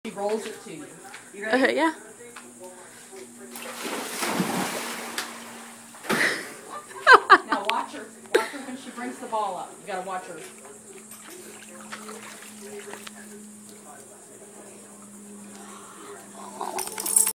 She rolls it to you. You ready? Yeah. Now watch her. Watch her when she brings the ball up. You gotta watch her.